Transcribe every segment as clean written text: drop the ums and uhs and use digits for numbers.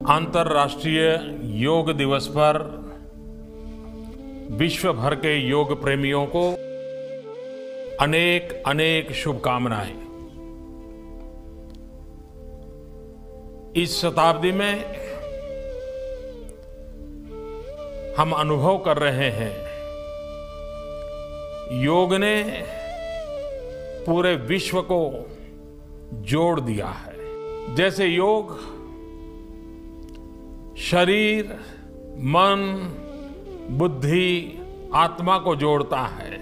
अंतर्राष्ट्रीय योग दिवस पर विश्व भर के योग प्रेमियों को अनेक अनेक शुभकामनाएं। इस शताब्दी में हम अनुभव कर रहे हैं, योग ने पूरे विश्व को जोड़ दिया है। जैसे योग शरीर, मन, बुद्धि, आत्मा को जोड़ता है,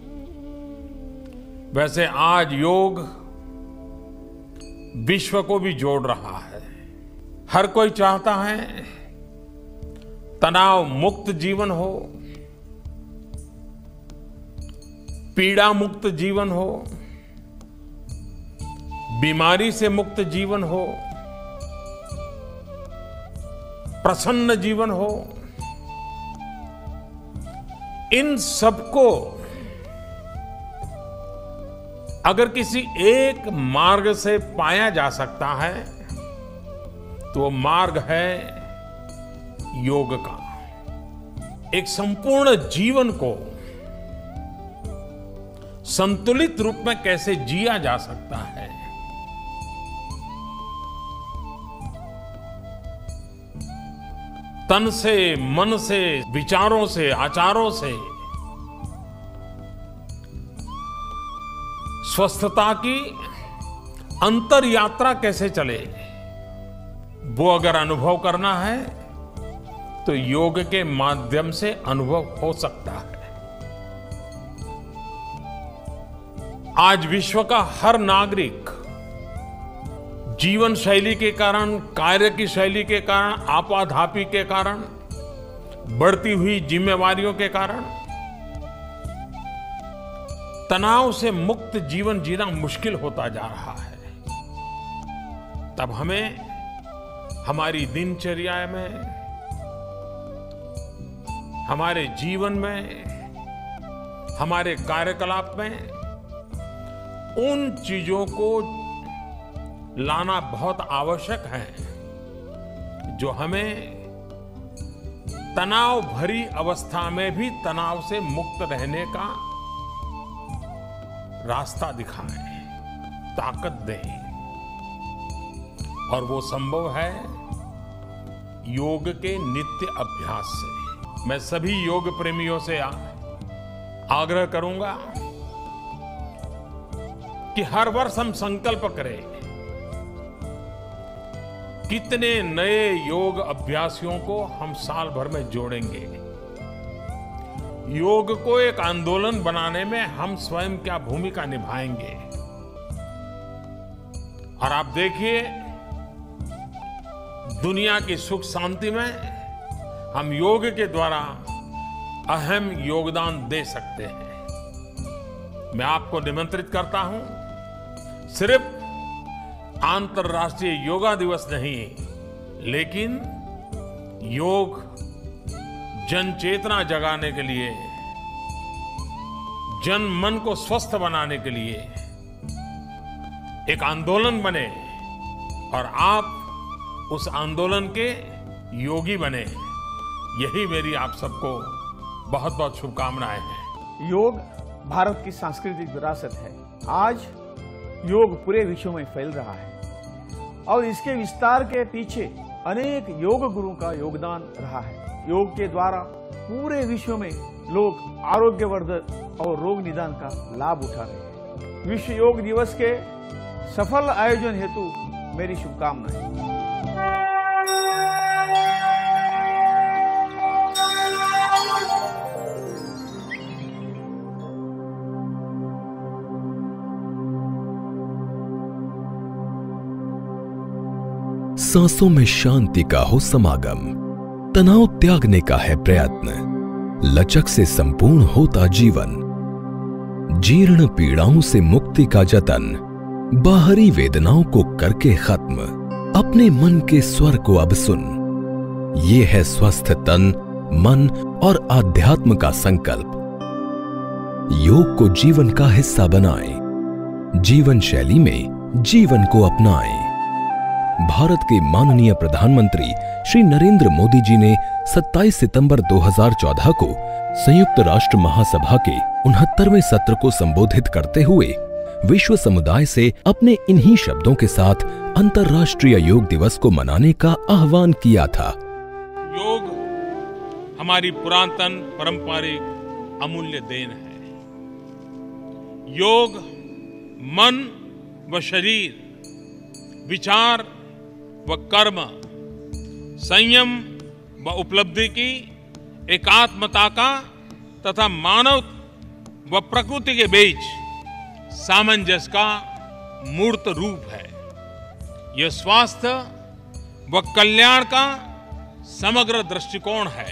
वैसे आज योग विश्व को भी जोड़ रहा है। हर कोई चाहता है तनाव मुक्त जीवन हो, पीड़ा मुक्त जीवन हो, बीमारी से मुक्त जीवन हो, प्रसन्न जीवन हो। इन सबको अगर किसी एक मार्ग से पाया जा सकता है तो वो मार्ग है योग का। एक संपूर्ण जीवन को संतुलित रूप में कैसे जिया जा सकता है, तन से, मन से, विचारों से, आचारों से स्वस्थता की अंतर यात्रा कैसे चले, वो अगर अनुभव करना है तो योग के माध्यम से अनुभव हो सकता है। आज विश्व का हर नागरिक जीवन शैली के कारण, कार्य की शैली के कारण, आपाधापी के कारण, बढ़ती हुई जिम्मेवारियों के कारण तनाव से मुक्त जीवन जीना मुश्किल होता जा रहा है। तब हमें हमारी दिनचर्या में, हमारे जीवन में, हमारे कार्यकलाप में उन चीजों को लाना बहुत आवश्यक है जो हमें तनाव भरी अवस्था में भी तनाव से मुक्त रहने का रास्ता दिखाएं, ताकत दें। और वो संभव है योग के नित्य अभ्यास से। मैं सभी योग प्रेमियों से आग्रह करूंगा कि हर वर्ष हम संकल्प करें कितने नए योग अभ्यासियों को हम साल भर में जोड़ेंगे। योग को एक आंदोलन बनाने में हम स्वयं क्या भूमिका निभाएंगे। और आप देखिए, दुनिया की सुख शांति में हम योग के द्वारा अहम योगदान दे सकते हैं। मैं आपको निमंत्रित करता हूं, सिर्फ अंतर्राष्ट्रीय योगा दिवस नहीं, लेकिन योग जन चेतना जगाने के लिए, जन मन को स्वस्थ बनाने के लिए एक आंदोलन बने और आप उस आंदोलन के योगी बने। यही मेरी आप सबको बहुत बहुत शुभकामनाएं हैं। योग भारत की सांस्कृतिक विरासत है। आज योग पूरे विश्व में फैल रहा है और इसके विस्तार के पीछे अनेक योग गुरुओं का योगदान रहा है। योग के द्वारा पूरे विश्व में लोग आरोग्यवर्धक और रोग निदान का लाभ उठा रहे हैं। विश्व योग दिवस के सफल आयोजन हेतु मेरी शुभकामनाएं। सांसों में शांति का हो समागम, तनाव त्यागने का है प्रयत्न, लचक से संपूर्ण होता जीवन, जीर्ण पीड़ाओं से मुक्ति का जतन, बाहरी वेदनाओं को करके खत्म, अपने मन के स्वर को अब सुन। ये है स्वस्थ तन, मन और आध्यात्म का संकल्प। योग को जीवन का हिस्सा बनाएं, जीवन शैली में जीवन को अपनाएं। भारत के माननीय प्रधानमंत्री श्री नरेंद्र मोदी जी ने 27 सितंबर 2014 को संयुक्त राष्ट्र महासभा के 69वें सत्र को संबोधित करते हुए विश्व समुदाय से अपने इन्हीं शब्दों के साथ अंतर्राष्ट्रीय योग दिवस को मनाने का आह्वान किया था। योग हमारी पुरातन पारंपरिक अमूल्य देन है। योग मन व शरीर, विचार व कर्म, संयम व उपलब्धि की एकात्मता का तथा मानव व प्रकृति के बीच सामंजस्य का मूर्त रूप है। यह स्वास्थ्य व कल्याण का समग्र दृष्टिकोण है।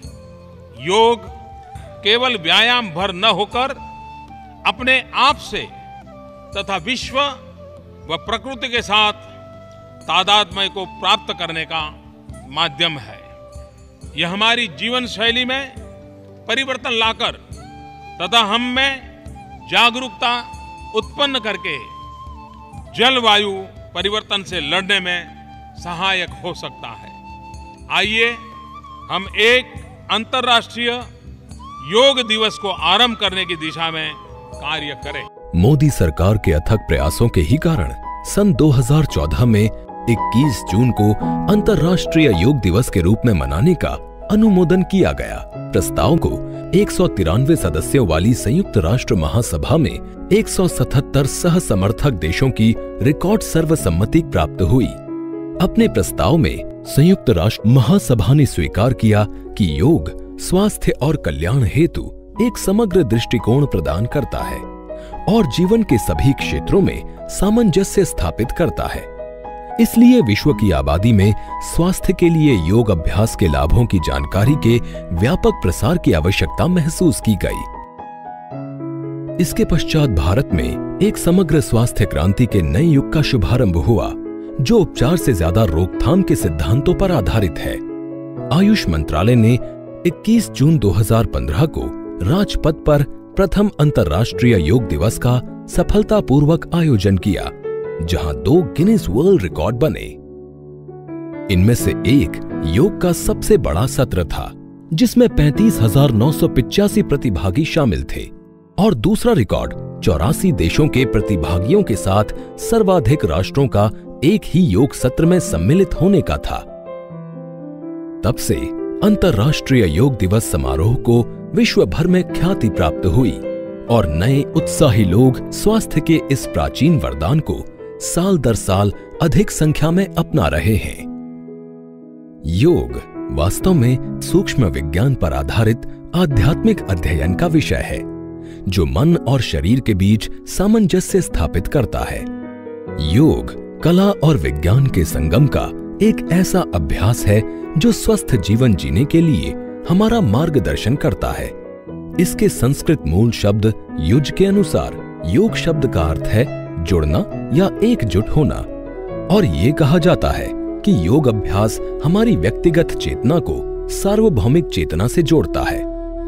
योग केवल व्यायाम भर न होकर अपने आप से तथा विश्व व प्रकृति के साथ तादात्म्य को प्राप्त करने का माध्यम है। यह हमारी जीवन शैली में परिवर्तन लाकर तथा हम में जागरूकता उत्पन्न करके जलवायु परिवर्तन से लड़ने में सहायक हो सकता है। आइए हम एक अंतर्राष्ट्रीय योग दिवस को आरंभ करने की दिशा में कार्य करें। मोदी सरकार के अथक प्रयासों के ही कारण सन 2014 में 21 जून को अंतर्राष्ट्रीय योग दिवस के रूप में मनाने का अनुमोदन किया गया। प्रस्ताव को 193 सदस्यों वाली संयुक्त राष्ट्र महासभा में 177 सह समर्थक देशों की रिकॉर्ड सर्वसम्मति प्राप्त हुई। अपने प्रस्ताव में संयुक्त राष्ट्र महासभा ने स्वीकार किया कि योग स्वास्थ्य और कल्याण हेतु एक समग्र दृष्टिकोण प्रदान करता है और जीवन के सभी क्षेत्रों में सामंजस्य स्थापित करता है। इसलिए विश्व की आबादी में स्वास्थ्य के लिए योग अभ्यास के लाभों की जानकारी के व्यापक प्रसार की आवश्यकता महसूस की गई। इसके पश्चात भारत में एक समग्र स्वास्थ्य क्रांति के नए युग का शुभारंभ हुआ, जो उपचार से ज्यादा रोकथाम के सिद्धांतों पर आधारित है। आयुष मंत्रालय ने 21 जून 2015 को राजपथ पर प्रथम अंतर्राष्ट्रीय योग दिवस का सफलतापूर्वक आयोजन किया, जहां 2 गिनीज वर्ल्ड रिकॉर्ड बने। इनमें से एक योग का सबसे बड़ा सत्र था, जिसमें 35,985 प्रतिभागी शामिल थे, और दूसरा रिकॉर्ड 84 देशों के प्रतिभागियों के साथ सर्वाधिक राष्ट्रों का एक ही योग सत्र में सम्मिलित होने का था। तब से अंतर्राष्ट्रीय योग दिवस समारोह को विश्व भर में ख्याति प्राप्त हुई और नए उत्साही लोग स्वास्थ्य के इस प्राचीन वरदान को साल दर साल अधिक संख्या में अपना रहे हैं। योग वास्तव में सूक्ष्म विज्ञान पर आधारित आध्यात्मिक अध्ययन का विषय है, जो मन और शरीर के बीच सामंजस्य स्थापित करता है। योग कला और विज्ञान के संगम का एक ऐसा अभ्यास है जो स्वस्थ जीवन जीने के लिए हमारा मार्गदर्शन करता है। इसके संस्कृत मूल शब्द युज के अनुसार योग शब्द का अर्थ है जुड़ना या एकजुट होना, और ये कहा जाता है कि योग अभ्यास हमारी व्यक्तिगत चेतना को सार्वभौमिक चेतना से जोड़ता है।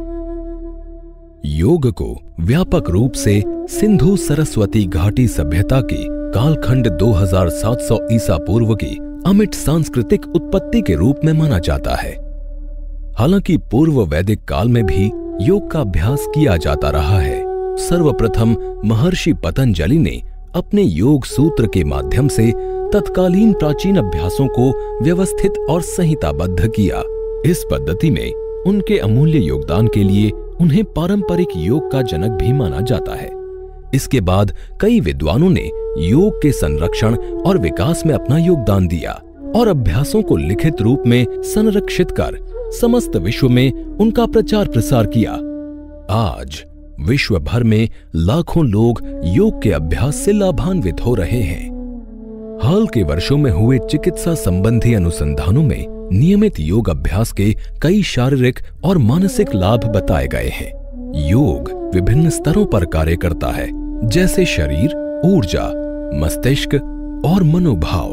योग को व्यापक रूप से सिंधु सरस्वती घाटी सभ्यता की कालखंड 2700 ईसा पूर्व की अमिट सांस्कृतिक उत्पत्ति के रूप में माना जाता है। हालांकि पूर्व वैदिक काल में भी योग का अभ्यास किया जाता रहा है। सर्वप्रथम महर्षि पतंजलि ने अपने योग सूत्र के माध्यम से तत्कालीन प्राचीन अभ्यासों को व्यवस्थित और संहिताबद्ध किया। इस पद्धति में उनके अमूल्य योगदान के लिए उन्हें पारंपरिक योग का जनक भी माना जाता है। इसके बाद कई विद्वानों ने योग के संरक्षण और विकास में अपना योगदान दिया और अभ्यासों को लिखित रूप में संरक्षित कर समस्त विश्व में उनका प्रचार प्रसार किया। आज विश्व भर में लाखों लोग योग के अभ्यास से लाभान्वित हो रहे हैं। हाल के वर्षों में हुए चिकित्सा संबंधी अनुसंधानों में नियमित योग अभ्यास के कई शारीरिक और मानसिक लाभ बताए गए हैं। योग विभिन्न स्तरों पर कार्य करता है, जैसे शरीर, ऊर्जा, मस्तिष्क और मनोभाव।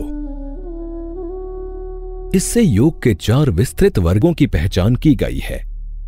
इससे योग के 4 विस्तृत वर्गों की पहचान की गई है।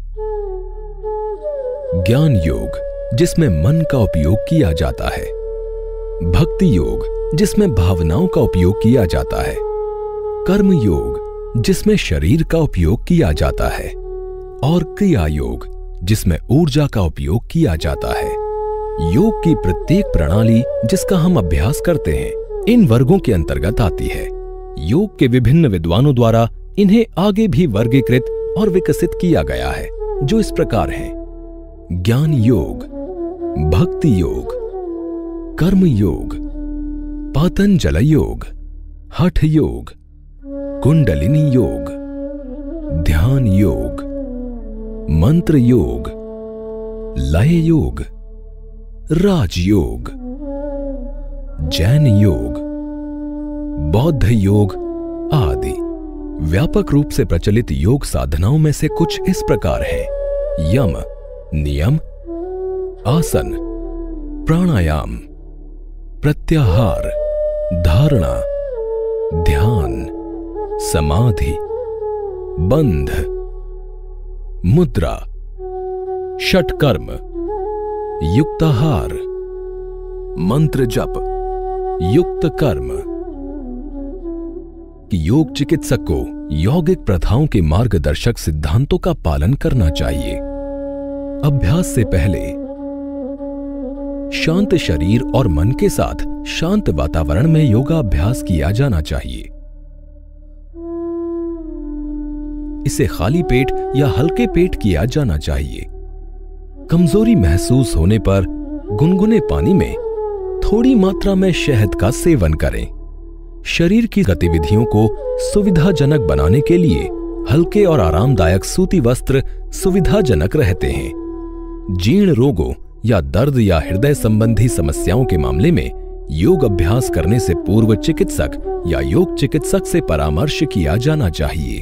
ज्ञान योग, जिसमें मन का उपयोग किया जाता है। भक्ति योग, जिसमें भावनाओं का उपयोग किया जाता है। कर्म योग, जिसमें शरीर का उपयोग किया जाता है, और क्रिया योग जिसमें ऊर्जा का उपयोग किया जाता है। योग की प्रत्येक प्रणाली जिसका हम अभ्यास करते हैं इन वर्गों के अंतर्गत आती है। योग के विभिन्न विद्वानों द्वारा इन्हें आगे भी वर्गीकृत और विकसित किया गया है, जो इस प्रकार हैं: ज्ञान योग, भक्ति योग, कर्म योग, पातंजल योग, हठ योग, कुंडलिनी योग, ध्यान योग, मंत्र योग, लय योग, राजयोग, जैन योग, बौद्ध योग आदि। व्यापक रूप से प्रचलित योग साधनाओं में से कुछ इस प्रकार हैं: यम, नियम, आसन, प्राणायाम, प्रत्याहार, धारणा, ध्यान, समाधि, बंध, मुद्रा, षटकर्म, युक्ताहार, मंत्र जप, युक्त कर्म। योग चिकित्सक को यौगिक प्रथाओं के मार्गदर्शक सिद्धांतों का पालन करना चाहिए। अभ्यास से पहले शांत शरीर और मन के साथ शांत वातावरण में योगाभ्यास किया जाना चाहिए। इसे खाली पेट या हल्के पेट किया जाना चाहिए। कमजोरी महसूस होने पर गुनगुने पानी में थोड़ी मात्रा में शहद का सेवन करें। शरीर की गतिविधियों को सुविधाजनक बनाने के लिए हल्के और आरामदायक सूती वस्त्र सुविधाजनक रहते हैं। जीर्ण रोगों या दर्द या हृदय संबंधी समस्याओं के मामले में योग अभ्यास करने से पूर्व चिकित्सक या योग चिकित्सक से परामर्श किया जाना चाहिए।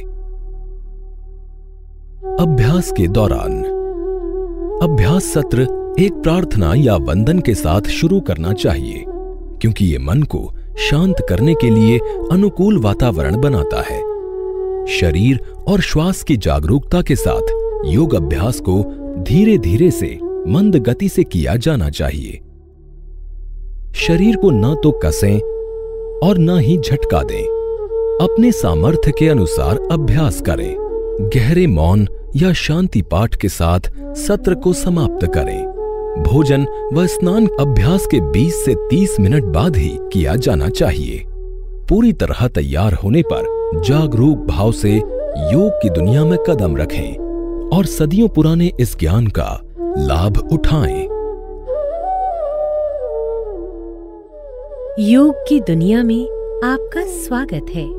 अभ्यास के दौरान अभ्यास सत्र एक प्रार्थना या वंदन के साथ शुरू करना चाहिए, क्योंकि ये मन को शांत करने के लिए अनुकूल वातावरण बनाता है। शरीर और श्वास की जागरूकता के साथ योग अभ्यास को धीरे धीरे से मंद गति से किया जाना चाहिए। शरीर को न तो कसें और न ही झटका दें। अपने सामर्थ्य के अनुसार अभ्यास करें। गहरे मौन या शांति पाठ के साथ सत्र को समाप्त करें। भोजन व स्नान अभ्यास के 20 से 30 मिनट बाद ही किया जाना चाहिए। पूरी तरह तैयार होने पर जागरूक भाव से योग की दुनिया में कदम रखें और सदियों पुराने इस ज्ञान का लाभ उठाएं। योग की दुनिया में आपका स्वागत है।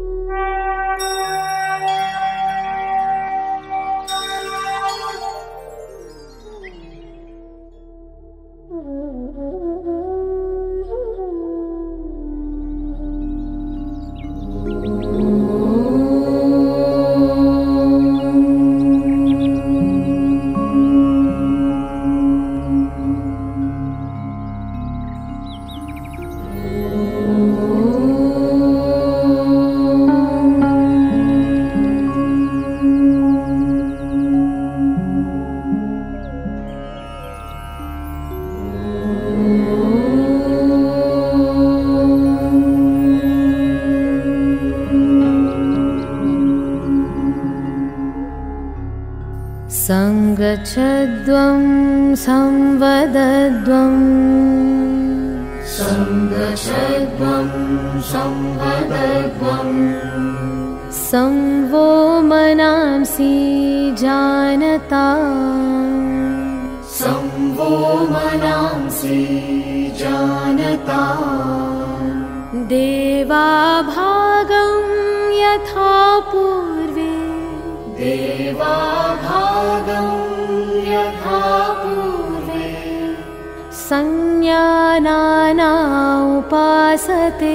संगच्छध्वं संवदध्वं संवो मनांसि जानता देवाभागं यथा पूर्वे संज्ञानाना उपासते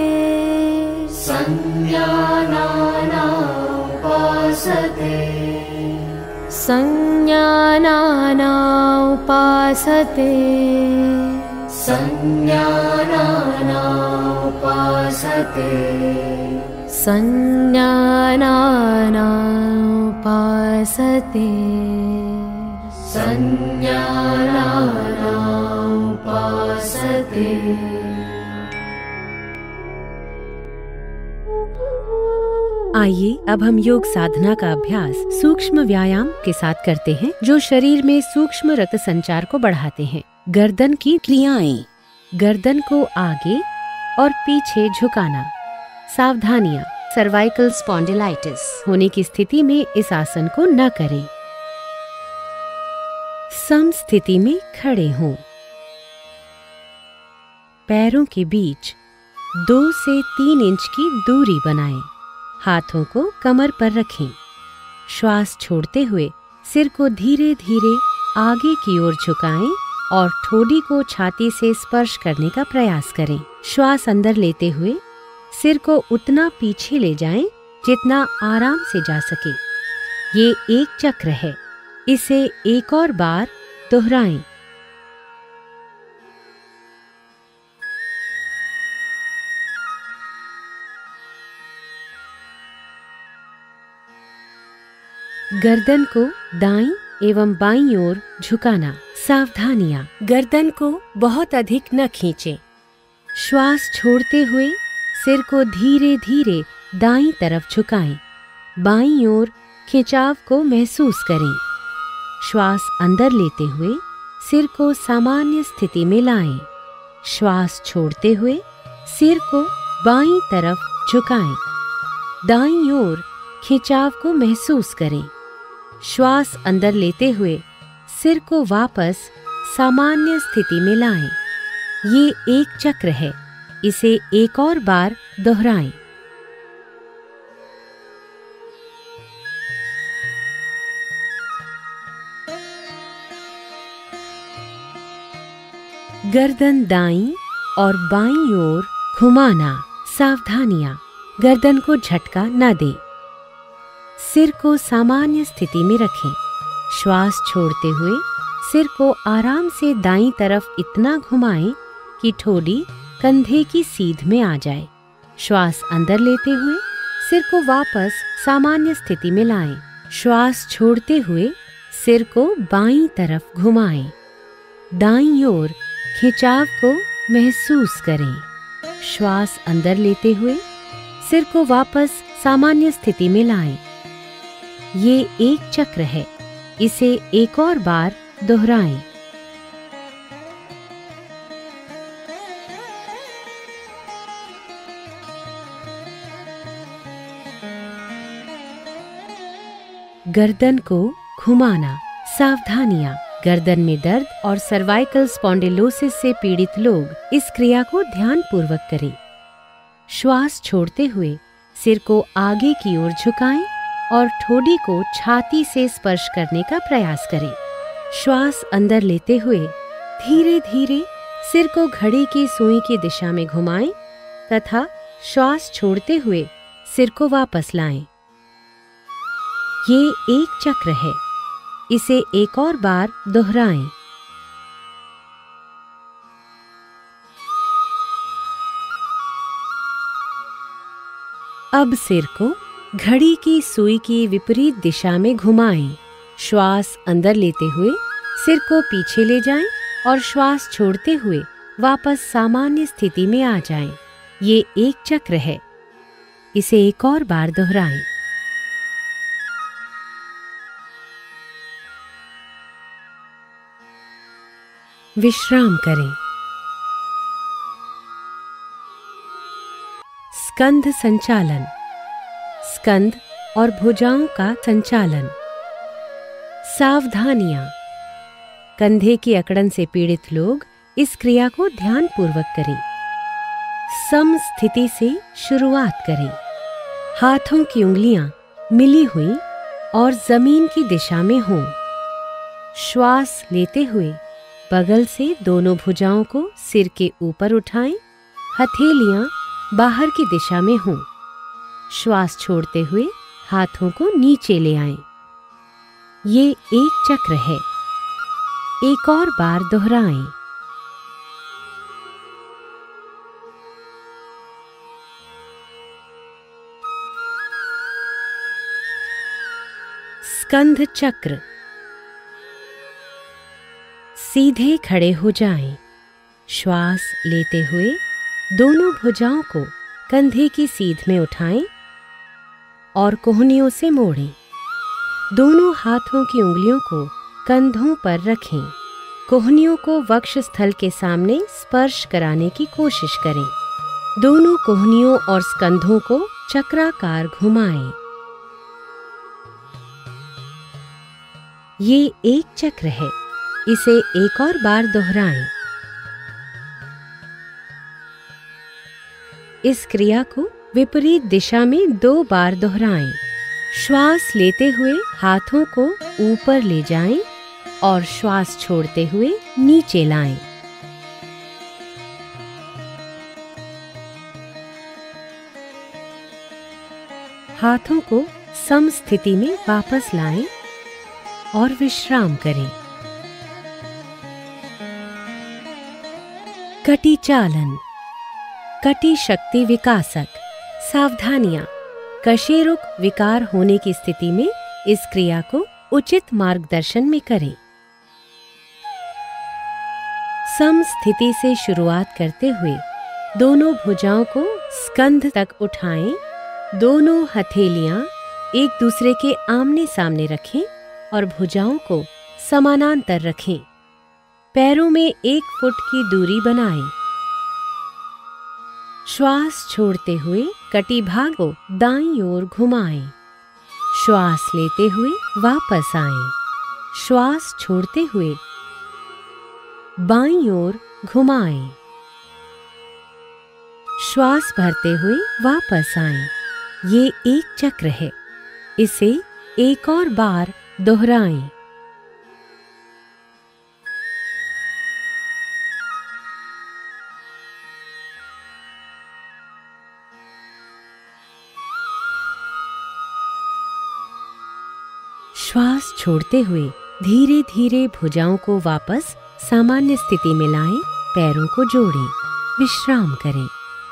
आइए अब हम योग साधना का अभ्यास सूक्ष्म व्यायाम के साथ करते हैं, जो शरीर में सूक्ष्म रक्त संचार को बढ़ाते हैं। गर्दन की क्रियाएं। गर्दन को आगे और पीछे झुकाना। सावधानियां। सर्वाइकल स्पॉन्डिलाइटिस होने की स्थिति में इस आसन को न करें। सम स्थिति में खड़े हों। पैरों के बीच 2 से 3 इंच की दूरी बनाएं। हाथों को कमर पर रखें। श्वास छोड़ते हुए सिर को धीरे धीरे आगे की ओर झुकाएं और ठोड़ी को छाती से स्पर्श करने का प्रयास करें। श्वास अंदर लेते हुए सिर को उतना पीछे ले जाएं जितना आराम से जा सके। ये एक चक्र है, इसे एक और बार दोहराएं। गर्दन को दाईं एवं बाईं ओर झुकाना। सावधानियां। गर्दन को बहुत अधिक न खींचें। श्वास छोड़ते हुए सिर को धीरे धीरे दाईं तरफ झुकाएं। बाईं ओर खिंचाव को महसूस करें। श्वास अंदर लेते हुए सिर को सामान्य स्थिति में लाएं। श्वास छोड़ते हुए सिर को बाईं तरफ झुकाएं। दाईं ओर खिंचाव को महसूस करें। श्वास अंदर लेते हुए सिर को वापस सामान्य स्थिति में लाएं। ये एक चक्र है, इसे एक और बार दोहराएं। गर्दन दाईं और बाईं ओर घुमाना। सावधानियां। गर्दन को झटका न दें। सिर को सामान्य स्थिति में रखें। श्वास छोड़ते हुए सिर को आराम से दाईं तरफ इतना घुमाएं कि ठोड़ी कंधे की सीध में आ जाए। श्वास अंदर लेते हुए सिर को वापस सामान्य स्थिति में लाएं। श्वास छोड़ते हुए सिर को बाईं तरफ घुमाएं। दाईं ओर खिंचाव को महसूस करें। श्वास अंदर लेते हुए सिर को वापस सामान्य स्थिति में लाएं। ये एक चक्र है, इसे एक और बार दोहराएं। गर्दन को घुमाना। सावधानियां। गर्दन में दर्द और सर्वाइकल स्पॉन्डिलोसिस से पीड़ित लोग इस क्रिया को ध्यानपूर्वक करें। श्वास छोड़ते हुए सिर को आगे की ओर झुकाएं और ठोड़ी को छाती से स्पर्श करने का प्रयास करें। श्वास अंदर लेते हुए धीरे धीरे सिर को घड़ी की सुई की दिशा में घुमाएं तथा श्वास छोड़ते हुए सिर को वापस लाएं। ये एक चक्र है, इसे एक और बार दोहराएं। अब सिर को घड़ी की सुई की विपरीत दिशा में घुमाएं। श्वास अंदर लेते हुए सिर को पीछे ले जाएं और श्वास छोड़ते हुए वापस सामान्य स्थिति में आ जाएं। ये एक चक्र है, इसे एक और बार दोहराएं। विश्राम करें। स्कंध संचालन। स्कंध और भुजाओं का संचालन। सावधानियां। कंधे की अकड़न से पीड़ित लोग इस क्रिया को ध्यानपूर्वक करें। सम स्थिति से शुरुआत करें। हाथों की उंगलियां मिली हुई और जमीन की दिशा में हों। श्वास लेते हुए बगल से दोनों भुजाओं को सिर के ऊपर उठाएं। हथेलियां बाहर की दिशा में हों। श्वास छोड़ते हुए हाथों को नीचे ले आएं। ये एक चक्र है, एक और बार दोहराएं। स्कंध चक्र। सीधे खड़े हो जाएं। श्वास लेते हुए दोनों भुजाओं को कंधे की सीध में उठाएं। और कोहनियों से मोड़ें। दोनों हाथों की उंगलियों को कंधों पर रखें। कोहनियों को वक्ष स्थल के सामने स्पर्श कराने की कोशिश करें। दोनों कोहनियों और स्कंधों को चक्राकार घुमाएं। ये एक चक्र है, इसे एक और बार दोहराएं। इस क्रिया को विपरीत दिशा में 2 बार दोहराएं। श्वास लेते हुए हाथों को ऊपर ले जाएं और श्वास छोड़ते हुए नीचे लाएं। हाथों को सम स्थिति में वापस लाएं और विश्राम करें। कटी चालन। कटी शक्ति विकासक। सावधानियां। कशेरुक विकार होने की स्थिति में इस क्रिया को उचित मार्गदर्शन में करें। सम स्थिति से शुरुआत करते हुए दोनों भुजाओं को स्कंध तक उठाएं। दोनों हथेलियां एक दूसरे के आमने सामने रखें और भुजाओं को समानांतर रखें। पैरों में 1 फुट की दूरी बनाएं। श्वास छोड़ते हुए कटी भाग को दाईं ओर घुमाएं। श्वास लेते हुए वापस आएं। श्वास छोड़ते हुए बाईं ओर घुमाएं। श्वास भरते हुए वापस आएं। ये एक चक्र है, इसे एक और बार दोहराएं। श्वास छोड़ते हुए धीरे धीरे भुजाओं को वापस सामान्य स्थिति में लाएं। पैरों को जोड़ें। विश्राम करें।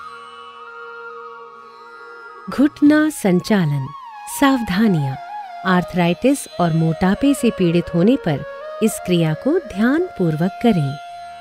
घुटना संचालन। सावधानियां। आर्थराइटिस और मोटापे से पीड़ित होने पर इस क्रिया को ध्यान पूर्वक करें।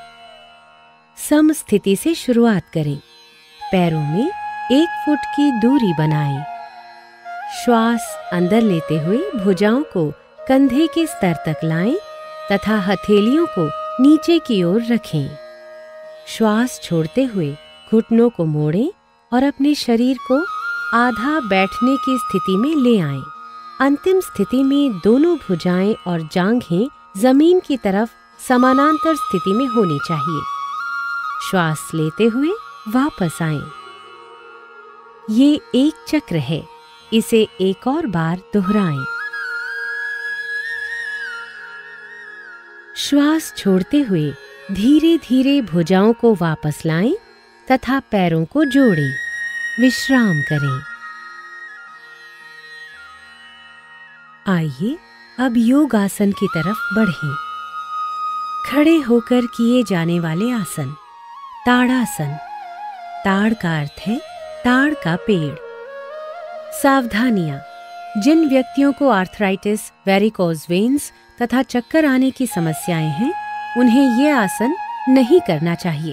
सम स्थिति से शुरुआत करें। पैरों में 1 फुट की दूरी बनाएं। श्वास अंदर लेते हुए भुजाओं को कंधे के स्तर तक लाएं तथा हथेलियों को नीचे की ओर रखें। श्वास छोड़ते हुए घुटनों को मोड़ें और अपने शरीर को आधा बैठने की स्थिति में ले आएं। अंतिम स्थिति में दोनों भुजाएं और जांघें जमीन की तरफ समानांतर स्थिति में होनी चाहिए। श्वास लेते हुए वापस आएं। ये एक चक्र है, इसे एक और बार दोहराएं। श्वास छोड़ते हुए धीरे धीरे भुजाओं को वापस लाएं तथा पैरों को जोड़ें। विश्राम करें। आइए अब योग आसन की तरफ बढ़ें। खड़े होकर किए जाने वाले आसन। ताड़ासन। ताड़ का अर्थ है ताड़ का पेड़। सावधानियां। जिन व्यक्तियों को आर्थराइटिस, वेरिकोज वेन्स तथा चक्कर आने की समस्याएं हैं, उन्हें यह आसन नहीं करना चाहिए।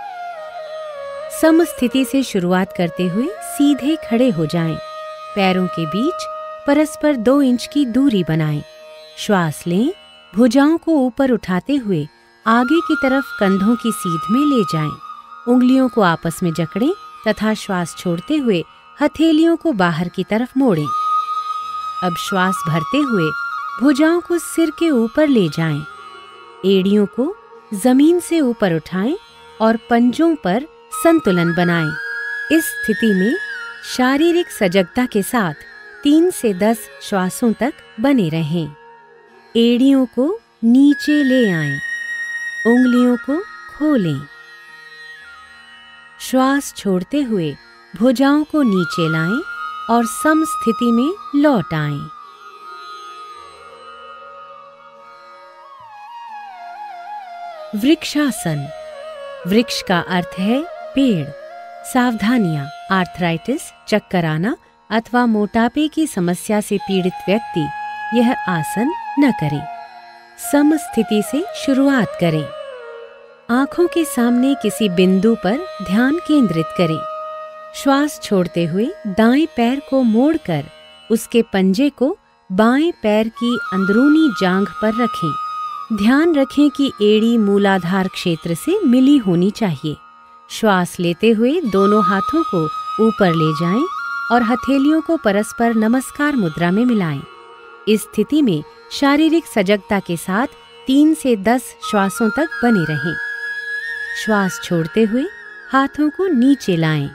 सम स्थिति से शुरुआत करते हुए सीधे खड़े हो जाएं। पैरों के बीच परस्पर 2 इंच की दूरी बनाएं। श्वास लें। भुजाओं को ऊपर उठाते हुए आगे की तरफ कंधों की सीध में ले जाएं। उंगलियों को आपस में जकड़ें तथा श्वास छोड़ते हुए हथेलियों को बाहर की तरफ मोड़ें। अब श्वास भरते हुए भुजाओं को सिर के ऊपर ले जाएं। एड़ियों को जमीन से ऊपर उठाएं और पंजों पर संतुलन बनाएं। इस स्थिति में शारीरिक सजगता के साथ 3 से 10 श्वासों तक बने रहें। एड़ियों को नीचे ले आएं। उंगलियों को खोलें। श्वास छोड़ते हुए भुजाओं को नीचे लाएं और सम स्थिति में लौट आएं। वृक्षासन। वृक्ष का अर्थ है पेड़। सावधानियां। आर्थराइटिस, चक्कर आना अथवा मोटापे की समस्या से पीड़ित व्यक्ति यह आसन न करें। सम स्थिति से शुरुआत करें। आंखों के सामने किसी बिंदु पर ध्यान केंद्रित करें। श्वास छोड़ते हुए दाएं पैर को मोड़कर उसके पंजे को बाएं पैर की अंदरूनी जांघ पर रखें। ध्यान रखें कि एड़ी मूलाधार क्षेत्र से मिली होनी चाहिए। श्वास लेते हुए दोनों हाथों को ऊपर ले जाएं और हथेलियों को परस्पर नमस्कार मुद्रा में मिलाएं। इस स्थिति में शारीरिक सजगता के साथ 3 से 10 श्वासों तक बने रहें। श्वास छोड़ते हुए हाथों को नीचे लाएं।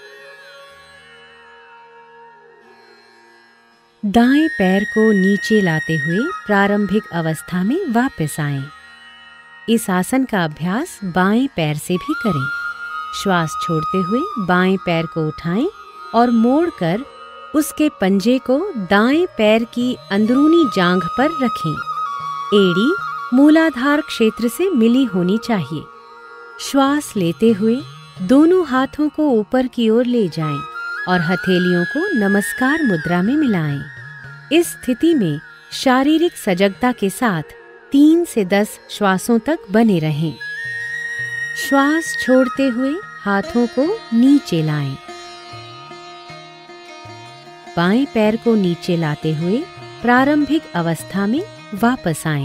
दाएं पैर को नीचे लाते हुए प्रारंभिक अवस्था में वापस आएं। इस आसन का अभ्यास बाएं पैर से भी करें। श्वास छोड़ते हुए बाएं पैर को उठाएं और मोड़कर उसके पंजे को दाएं पैर की अंदरूनी जांघ पर रखें। एड़ी मूलाधार क्षेत्र से मिली होनी चाहिए। श्वास लेते हुए दोनों हाथों को ऊपर की ओर ले जाएं और हथेलियों को नमस्कार मुद्रा में मिलाएं। इस स्थिति में शारीरिक सजगता के साथ 3 से 10 श्वासों तक बने रहें। श्वास छोड़ते हुए हाथों को नीचे लाएं। बाएं पैर को नीचे लाते हुए प्रारंभिक अवस्था में वापस आएं।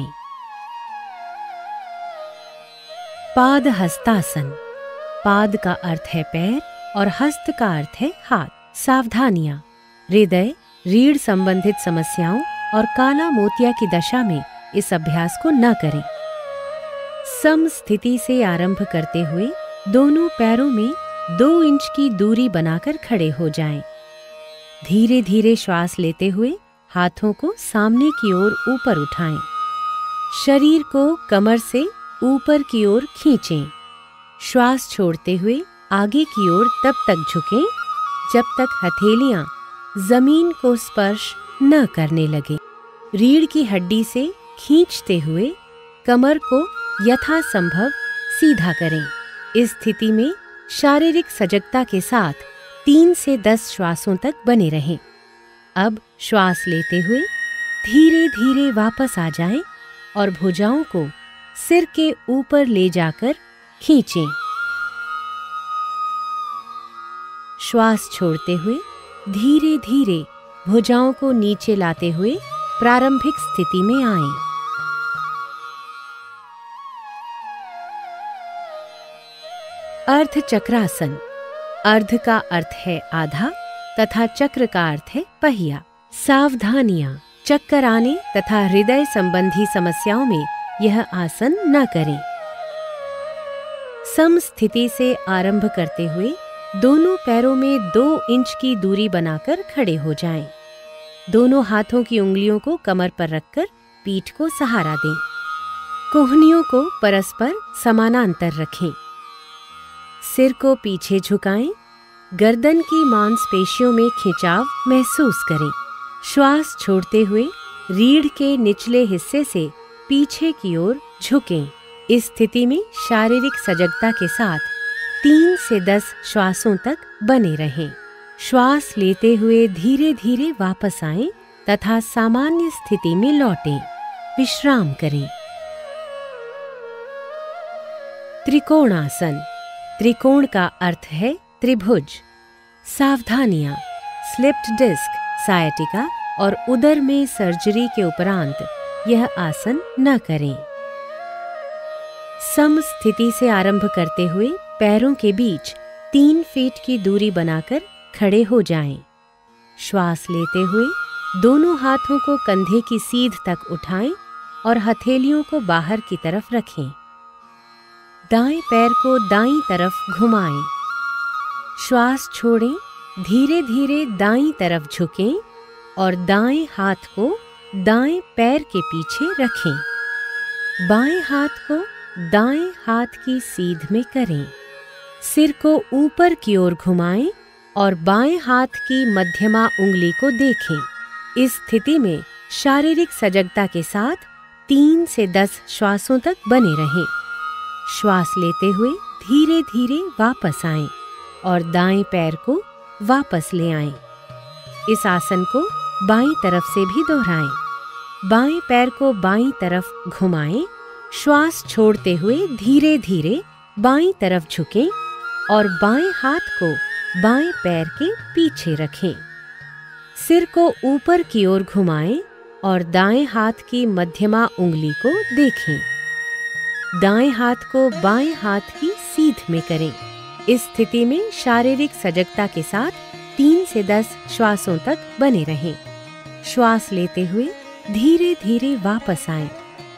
पाद हस्तासन। पाद का अर्थ है पैर और हस्त का अर्थ है हाथ। सावधानियां। हृदय, रीढ़ संबंधित समस्याओं और काला मोतिया की दशा में इस अभ्यास को न करें। सम स्थिति से आरंभ करते हुए दोनों पैरों में 2 इंच की दूरी बनाकर खड़े हो जाएं। धीरे धीरे श्वास लेते हुए हाथों को सामने की ओर ऊपर उठाएं। शरीर को कमर से ऊपर की ओर खींचें। श्वास छोड़ते हुए आगे की ओर तब तक झुकें जब तक हथेलियां जमीन को स्पर्श न करने लगे। रीढ़ की हड्डी से खींचते हुए कमर को यथासंभव सीधा करें। इस स्थिति में शारीरिक सजगता के साथ 3 से 10 श्वासों तक बने रहें। अब श्वास लेते हुए धीरे धीरे वापस आ जाएं और भुजाओं को सिर के ऊपर ले जाकर खींचें। श्वास छोड़ते हुए धीरे धीरे भुजाओं को नीचे लाते हुए प्रारंभिक स्थिति में आएं। अर्ध चक्रासन। अर्ध का अर्थ है आधा तथा चक्र का अर्थ है पहिया। सावधानियां। चक्कर आने तथा हृदय संबंधी समस्याओं में यह आसन न करें। सम स्थिति से आरंभ करते हुए दोनों पैरों में 2 इंच की दूरी बनाकर खड़े हो जाएं। दोनों हाथों की उंगलियों को कमर पर रखकर पीठ को सहारा दें। कोहनियों को परस्पर समानांतर रखें। सिर को पीछे झुकाएं। गर्दन की मांसपेशियों में खिंचाव महसूस करें। श्वास छोड़ते हुए रीढ़ के निचले हिस्से से पीछे की ओर झुकें। इस स्थिति में शारीरिक सजगता के साथ 3 से 10 श्वासों तक बने रहें। श्वास लेते हुए धीरे धीरे वापस आएं तथा सामान्य स्थिति में लौटें। विश्राम करें। त्रिकोणासन। त्रिकोण का अर्थ है त्रिभुज। सावधानियां। स्लिप्ड डिस्क, सायटिका और उदर में सर्जरी के उपरांत यह आसन न करें। सम स्थिति से आरंभ करते हुए पैरों के बीच 3 फीट की दूरी बनाकर खड़े हो जाएं। श्वास लेते हुए दोनों हाथों को कंधे की सीध तक उठाएं और हथेलियों को बाहर की तरफ रखें। दाएं पैर को दाईं तरफ घुमाएं। श्वास छोड़ें। धीरे धीरे दाईं तरफ झुकें और दाएं हाथ को दाएं पैर के पीछे रखें। बाएं हाथ को दाएं हाथ की सीध में करें। सिर को ऊपर की ओर घुमाएं और बाएं हाथ की मध्यमा उंगली को देखें। इस स्थिति में शारीरिक सजगता के साथ 3 से 10 श्वासों तक बने रहें। श्वास लेते हुए धीरे धीरे वापस आएं और दाएं पैर को वापस ले आएं। इस आसन को बाईं तरफ से भी दोहराएं। बाएं पैर को बाईं तरफ घुमाएं। श्वास छोड़ते हुए धीरे धीरे बाईं तरफ झुकें और बाएं हाथ को बाएं पैर के पीछे रखें। सिर को ऊपर की ओर घुमाएं और दाएं हाथ की मध्यमा उंगली को देखें। दाएं हाथ को बाएं हाथ की सीध में करें। इस स्थिति में शारीरिक सजगता के साथ 3 से 10 श्वासों तक बने रहें। श्वास लेते हुए धीरे धीरे वापस आएं।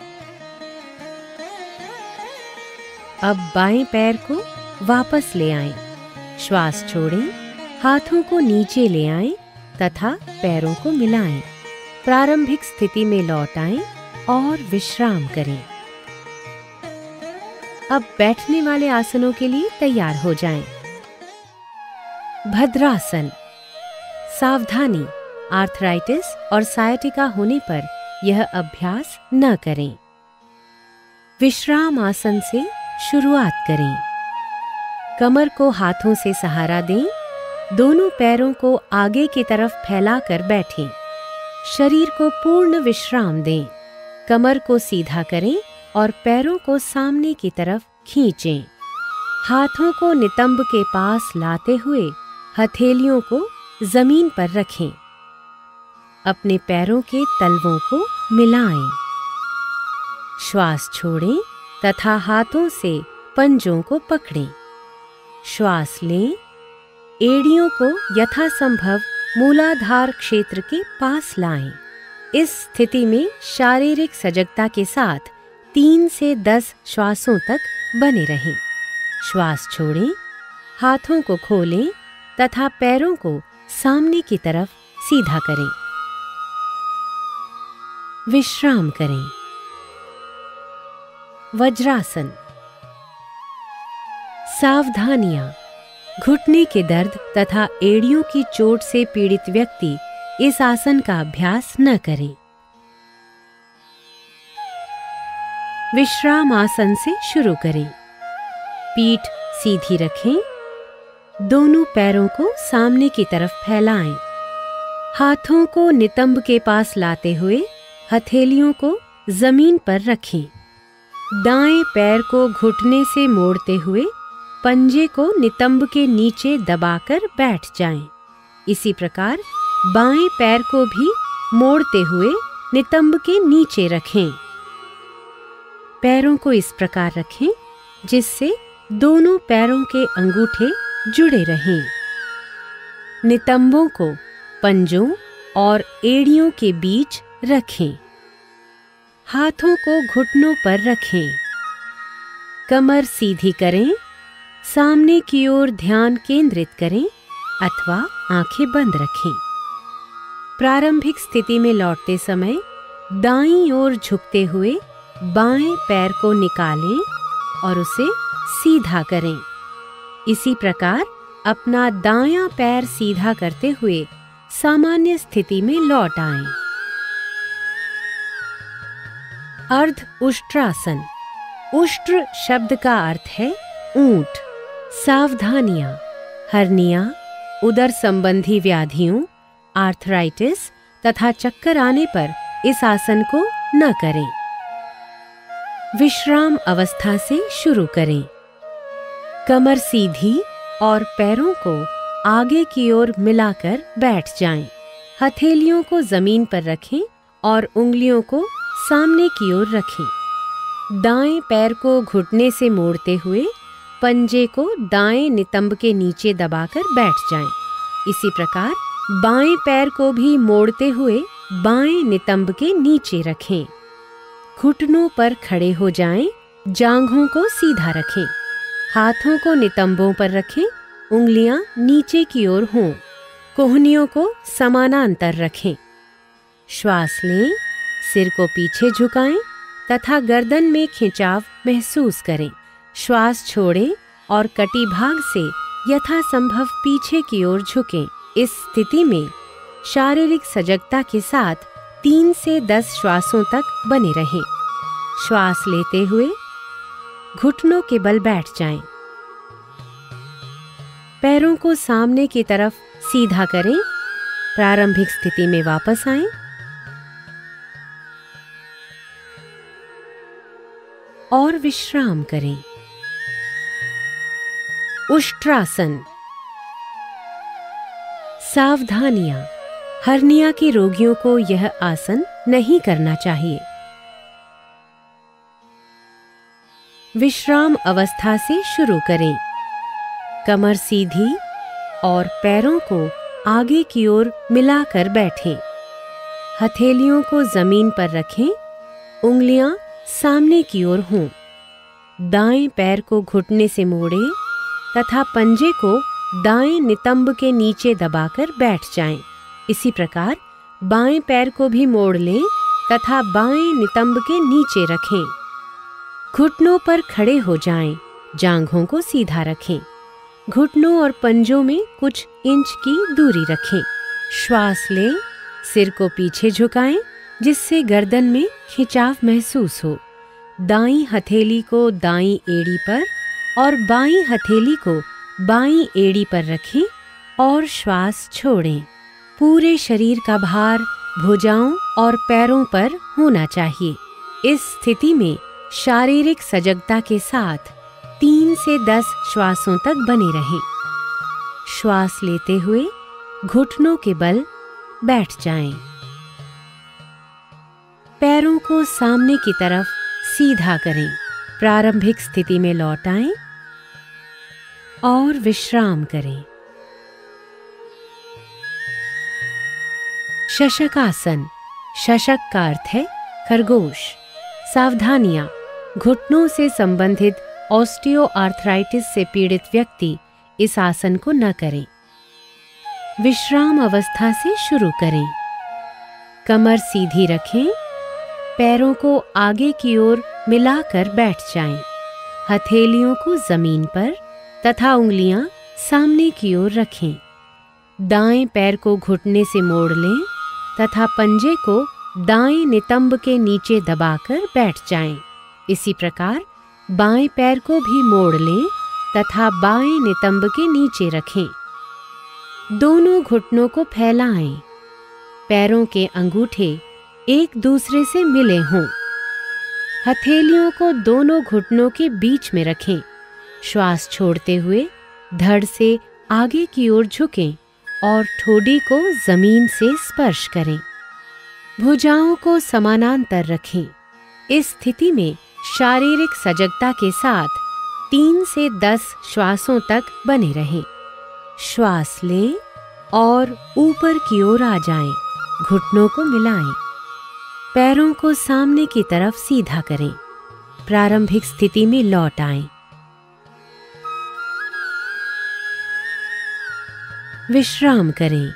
अब बाएं पैर को वापस ले आएं। श्वास छोड़ें, हाथों को नीचे ले आएं तथा पैरों को मिलाएं। प्रारंभिक स्थिति में लौट आएं और विश्राम करें। अब बैठने वाले आसनों के लिए तैयार हो जाएं। भद्रासन। सावधानी, आर्थराइटिस और सायटिका होने पर यह अभ्यास न करें। विश्राम आसन से शुरुआत करें। कमर को हाथों से सहारा दें। दोनों पैरों को आगे की तरफ फैलाकर बैठें। शरीर को पूर्ण विश्राम दें। कमर को सीधा करें और पैरों को सामने की तरफ खींचें। हाथों को नितंब के पास लाते हुए हथेलियों को जमीन पर रखें। अपने पैरों के तलवों को मिलाएं। श्वास छोड़ें तथा हाथों से पंजों को पकड़ें। श्वास लें। एड़ियों को यथासंभव मूलाधार क्षेत्र के पास लाएं। इस स्थिति में शारीरिक सजगता के साथ 3 से 10 श्वासों तक बने रहें। श्वास छोड़ें, हाथों को खोलें तथा पैरों को सामने की तरफ सीधा करें। विश्राम करें। वज्रासन। सावधानियां। घुटने के दर्द तथा एड़ियों की चोट से पीड़ित व्यक्ति इस आसन का अभ्यास न करें। विश्राम आसन से शुरू करें। पीठ सीधी रखें। दोनों पैरों को सामने की तरफ फैलाएं। हाथों को नितंब के पास लाते हुए हथेलियों को जमीन पर रखें। दाएं पैर को घुटने से मोड़ते हुए पंजे को नितंब के नीचे दबाकर बैठ जाएं। इसी प्रकार बाएं पैर को भी मोड़ते हुए नितंब के नीचे रखें। पैरों को इस प्रकार रखें जिससे दोनों पैरों के अंगूठे जुड़े रहें। नितंबों को पंजों और एड़ियों के बीच रखें। हाथों को घुटनों पर रखें। कमर सीधी करें। सामने की ओर ध्यान केंद्रित करें अथवा आंखें बंद रखें। प्रारंभिक स्थिति में लौटते समय दाईं ओर झुकते हुए बाएं पैर को निकालें और उसे सीधा करें। इसी प्रकार अपना दायां पैर सीधा करते हुए सामान्य स्थिति में लौट आएं। अर्ध उष्ट्रासन। उष्ट्र शब्द का अर्थ है ऊंट। सावधानियां। हर्निया, उदर संबंधी व्याधियों, आर्थराइटिस तथा चक्कर आने पर इस आसन को न करें। विश्राम अवस्था से शुरू करें। कमर सीधी और पैरों को आगे की ओर मिलाकर बैठ जाएं। हथेलियों को जमीन पर रखें और उंगलियों को सामने की ओर रखें। दाएं पैर को घुटने से मोड़ते हुए पंजे को दाएं नितंब के नीचे दबाकर बैठ जाएं। इसी प्रकार बाएं पैर को भी मोड़ते हुए बाएं नितंब के नीचे रखें। घुटनों पर खड़े हो जाएं। जांघों को सीधा रखें। हाथों को नितंबों पर रखें। उंगलियां नीचे की ओर हों। कोहनियों को समानांतर रखें। श्वास लें। सिर को पीछे झुकाएं तथा गर्दन में खिंचाव महसूस करें। श्वास छोड़ें और कटिभाग से यथासंभव पीछे की ओर झुकें। इस स्थिति में शारीरिक सजगता के साथ 3 से 10 श्वासों तक बने रहें। श्वास लेते हुए घुटनों के बल बैठ जाएं। पैरों को सामने की तरफ सीधा करें। प्रारंभिक स्थिति में वापस आएं। और विश्राम करें। उष्ट्रासन। सावधानियां। हर्निया के रोगियों को यह आसन नहीं करना चाहिए। विश्राम अवस्था से शुरू करें। कमर सीधी और पैरों को आगे की ओर मिलाकर बैठें। हथेलियों को जमीन पर रखें, उंगलियां सामने की ओर हों। दाएं पैर को घुटने से मोड़ें तथा पंजे को दाएं नितंब के नीचे दबाकर बैठ जाएं। इसी प्रकार बाएं पैर को भी मोड़ लें तथा बाएं नितंब के नीचे रखें। घुटनों पर खड़े हो जाएं, जांघों को सीधा रखें। घुटनों और पंजों में कुछ इंच की दूरी रखें। श्वास लें, सिर को पीछे झुकाएं जिससे गर्दन में खिंचाव महसूस हो। दाईं हथेली को दाईं एड़ी पर और बाईं हथेली को बाईं एड़ी पर रखें और श्वास छोड़ें। पूरे शरीर का भार भुजाओं और पैरों पर होना चाहिए। इस स्थिति में शारीरिक सजगता के साथ 3 से 10 श्वासों तक बने रहें। श्वास लेते हुए घुटनों के बल बैठ जाएं। पैरों को सामने की तरफ सीधा करें। प्रारंभिक स्थिति में लौट आएं और विश्राम करें। शशकासन। शशक का अर्थ है खरगोश। सावधानियां। घुटनों से संबंधित ऑस्टियोआर्थराइटिस से पीड़ित व्यक्ति इस आसन को न करें। विश्राम अवस्था से शुरू करें। कमर सीधी रखें, पैरों को आगे की ओर मिलाकर बैठ जाएं। हथेलियों को जमीन पर तथा उंगलियां सामने की ओर रखें। दाएं पैर को घुटने से मोड़ लें तथा पंजे को दाएं नितंब के नीचे दबाकर बैठ जाएं। इसी प्रकार बाएं पैर को भी मोड़ लें तथा बाएं नितंब के नीचे रखें। दोनों घुटनों को फैलाएं। पैरों के अंगूठे एक दूसरे से मिले हों। हथेलियों को दोनों घुटनों के बीच में रखें। श्वास छोड़ते हुए धड़ से आगे की ओर झुकें और ठोडी को जमीन से स्पर्श करें। भुजाओं को समानांतर रखें। इस स्थिति में शारीरिक सजगता के साथ 3 से 10 श्वासों तक बने रहें। श्वास लें और ऊपर की ओर आ जाएं। घुटनों को मिलाएं। पैरों को सामने की तरफ सीधा करें। प्रारंभिक स्थिति में लौट आएं। विश्राम करें।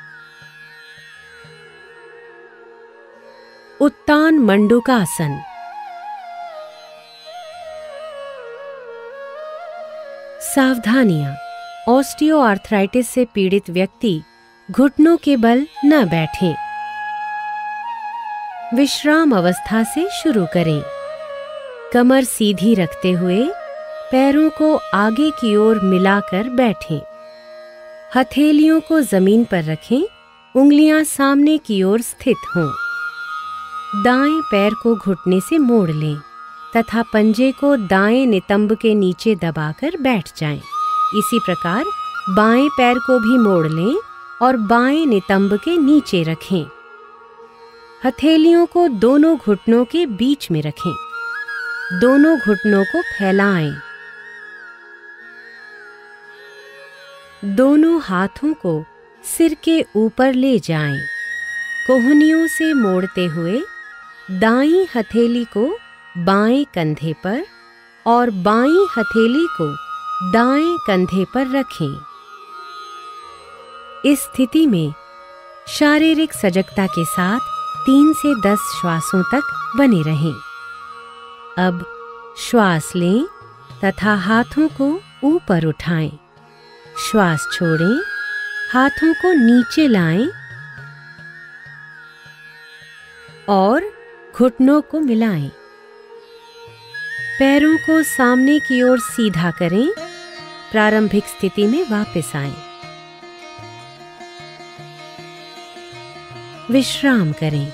उत्तान मंडूकासन। सावधानियां। ऑस्टियोआर्थराइटिस से पीड़ित व्यक्ति घुटनों के बल न बैठें। विश्राम अवस्था से शुरू करें। कमर सीधी रखते हुए पैरों को आगे की ओर मिलाकर बैठें। हथेलियों को जमीन पर रखें, उंगलियां सामने की ओर स्थित हों। दाएं पैर को घुटने से मोड़ लें तथा पंजे को दाएं नितंब के नीचे दबाकर बैठ जाएं। इसी प्रकार बाएं पैर को भी मोड़ लें और बाएं नितंब के नीचे रखें। हथेलियों को दोनों घुटनों के बीच में रखें। दोनों घुटनों को फैलाएं। दोनों हाथों को सिर के ऊपर ले जाएं। कोहनियों से मोड़ते हुए दाईं हथेली को बाएं कंधे पर और बाईं हथेली को दाएं कंधे पर रखें। इस स्थिति में शारीरिक सजगता के साथ 3 से 10 श्वासों तक बने रहें। अब श्वास लें तथा हाथों को ऊपर उठाएं। श्वास छोड़ें, हाथों को नीचे लाएं और घुटनों को मिलाएं। पैरों को सामने की ओर सीधा करें। प्रारंभिक स्थिति में वापस आएं। विश्राम करें।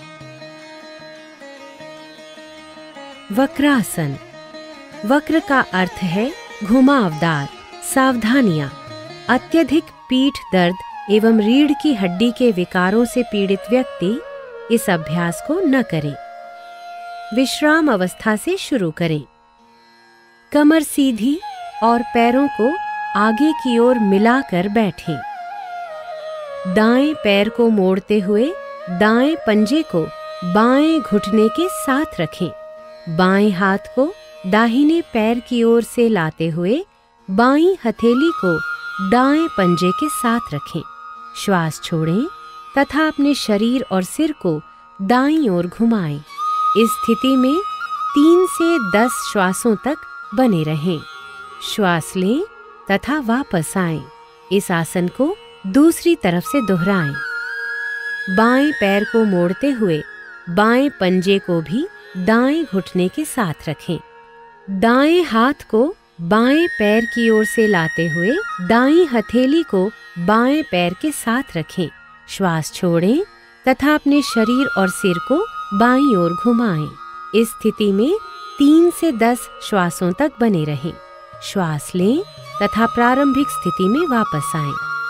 वक्रासन। वक्र का अर्थ है घुमावदार। सावधानियां। अत्यधिक पीठ दर्द एवं रीढ़ की हड्डी के विकारों से पीड़ित व्यक्ति इस अभ्यास को न करें। विश्राम अवस्था से शुरू करें। कमर सीधी और पैरों को आगे की ओर मिलाकर बैठें। दाएं पैर को मोड़ते हुए दाएं पंजे को बाएं घुटने के साथ रखें। बाएं हाथ को दाहिने पैर की ओर से लाते हुए बाईं हथेली को दाएं पंजे के साथ रखें। श्वास छोड़ें तथा अपने शरीर और सिर को दाईं ओर घुमाएं। इस स्थिति में 3 से 10 श्वासों तक बने रहें। श्वास लें तथा वापस आएं। इस आसन को दूसरी तरफ से दोहराएं। बाएं पैर को मोड़ते हुए बाएं पंजे को भी दाएं घुटने के साथ रखें। दाएं हाथ को बाएं पैर की ओर से लाते हुए दाईं हथेली को बाएं पैर के साथ रखें। श्वास छोड़ें तथा अपने शरीर और सिर को बाईं ओर घुमाएं। इस स्थिति में 3 से 10 श्वासों तक बने रहें। श्वास लें तथा प्रारंभिक स्थिति में वापस आएं।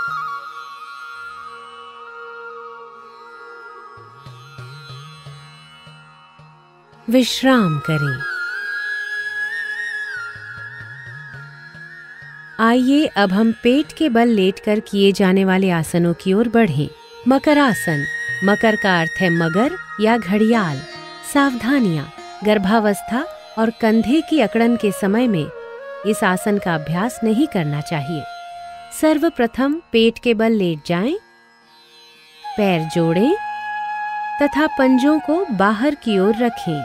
विश्राम करें। आइए अब हम पेट के बल लेटकर किए जाने वाले आसनों की ओर बढ़ें। मकर आसन। मकर का अर्थ है मगर या घड़ियाल। सावधानियां। गर्भावस्था और कंधे की अकड़न के समय में इस आसन का अभ्यास नहीं करना चाहिए। सर्वप्रथम पेट के बल लेट जाएं, पैर जोड़ें तथा पंजों को बाहर की ओर रखें।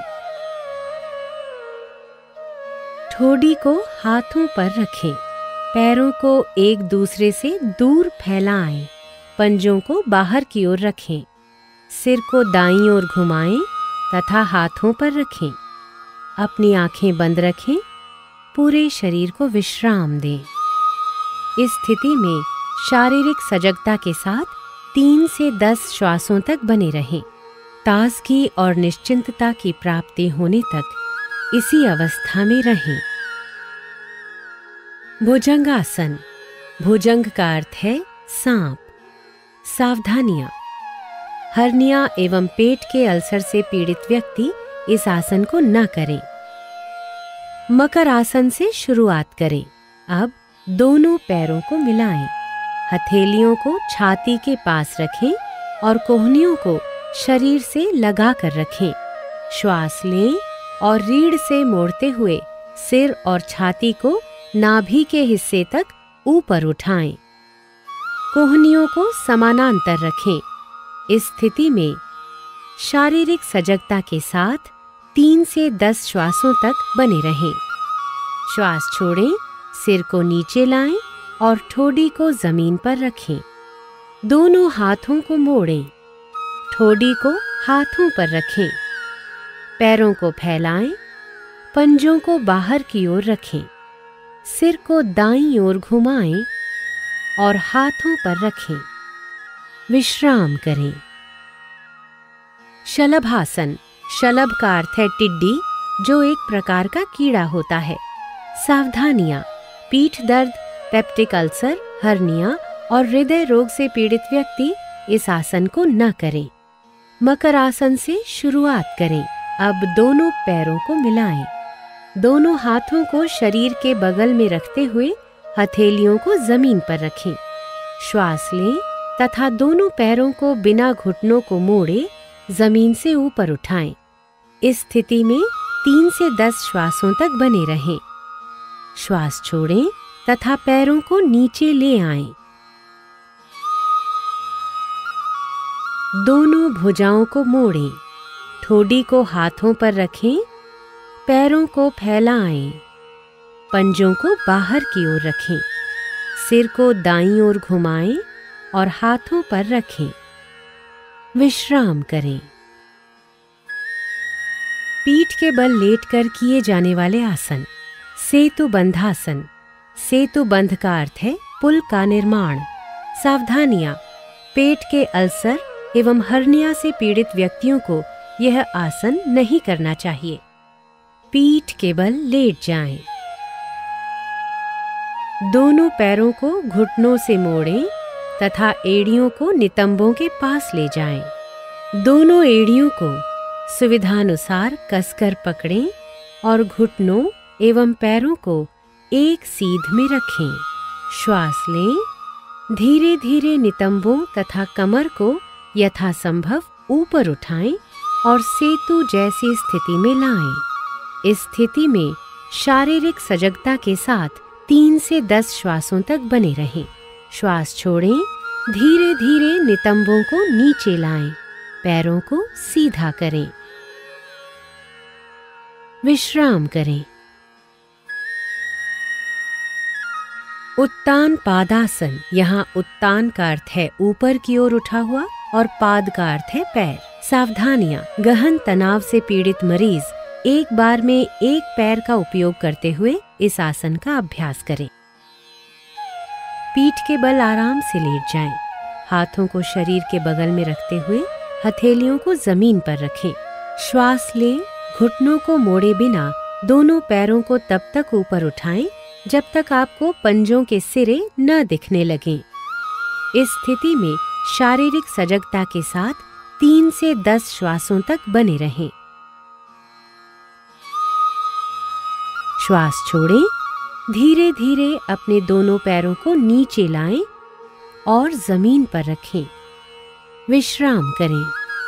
ठोडी को हाथों पर रखें। पैरों को एक दूसरे से दूर फैलाएं। पंजों को बाहर की ओर रखें। सिर को दाईं ओर घुमाएं तथा हाथों पर रखें। अपनी आंखें बंद रखें। पूरे शरीर को विश्राम दें। इस स्थिति में शारीरिक सजगता के साथ 3 से 10 श्वासों तक बने रहें। ताजगी और निश्चिंतता की प्राप्ति होने तक इसी अवस्था में रहें। भुजंगासन। भुजंग का अर्थ है सांप। सावधानियां। हर्निया एवं पेट के अल्सर से पीड़ित व्यक्ति इस आसन को न करें। मकर आसन से शुरुआत करें। अब दोनों पैरों को मिलाएं। हथेलियों को छाती के पास रखें और कोहनियों को शरीर से लगा कर रखें। श्वास लें और रीढ़ से मोड़ते हुए सिर और छाती को नाभि के हिस्से तक ऊपर उठाएं। कोहनियों को समानांतर रखें। इस स्थिति में शारीरिक सजगता के साथ 3 से 10 श्वासों तक बने रहें। श्वास छोड़ें, सिर को नीचे लाएं और ठोडी को जमीन पर रखें। दोनों हाथों को मोड़ें। ठोडी को हाथों पर रखें। पैरों को फैलाएं। पंजों को बाहर की ओर रखें। सिर को दाईं ओर घुमाएं और हाथों पर रखें। विश्राम करें। शलभासन। शलभ का अर्थ है टिड्डी, जो एक प्रकार का कीड़ा होता है। सावधानियां। पीठ दर्द, पेप्टिक अल्सर, हर्निया और हृदय रोग से पीड़ित व्यक्ति इस आसन को न करें। मकर आसन से शुरुआत करें। अब दोनों पैरों को मिलाएं। दोनों हाथों को शरीर के बगल में रखते हुए हथेलियों को जमीन पर रखें। श्वास लें तथा दोनों पैरों को बिना घुटनों को मोड़े जमीन से ऊपर उठाएं। इस स्थिति में 3 से 10 श्वासों तक बने रहें। श्वास छोड़ें तथा पैरों को नीचे ले आएं। दोनों भुजाओं को मोड़ें। ठोडी को हाथों पर रखें। पैरों को फैलाएं। पंजों को बाहर की ओर रखें। सिर को दाईं ओर घुमाएं और हाथों पर रखें। विश्राम करें। पीठ के बल लेटकर किए जाने वाले आसन। सेतु बंधासन। सेतु बंध का अर्थ है पुल का निर्माण। सावधानियां। पेट के अल्सर एवं हर्निया से पीड़ित व्यक्तियों को यह आसन नहीं करना चाहिए। पीठ के बल लेट जाएं। दोनों पैरों को घुटनों से मोड़ें तथा एड़ियों को नितंबों के पास ले जाएं। दोनों एड़ियों को सुविधानुसार कसकर पकड़ें और घुटनों एवं पैरों को एक सीध में रखें। श्वास लें। धीरे धीरे नितंबों तथा कमर को यथासंभव ऊपर उठाएं और सेतु जैसी स्थिति में लाएं। इस स्थिति में शारीरिक सजगता के साथ 3 से 10 श्वासों तक बने रहें। श्वास छोड़ें। धीरे धीरे नितंबों को नीचे लाएं। पैरों को सीधा करें। विश्राम करें। उत्तान पादासन। यहाँ उत्तान का अर्थ है ऊपर की ओर उठा हुआ और पाद का अर्थ है पैर। सावधानियां। गहन तनाव से पीड़ित मरीज एक बार में एक पैर का उपयोग करते हुए इस आसन का अभ्यास करें। पीठ के बल आराम से लेट जाएं। हाथों को शरीर के बगल में रखते हुए हथेलियों को जमीन पर रखें। श्वास लें। घुटनों को मोड़े बिना दोनों पैरों को तब तक ऊपर उठाएं जब तक आपको पंजों के सिरे न दिखने लगें। इस स्थिति में शारीरिक सजगता के साथ 3 से 10 श्वासों तक बने रहें। श्वास छोड़ें। धीरे धीरे अपने दोनों पैरों को नीचे लाएं और जमीन पर रखें। विश्राम करें।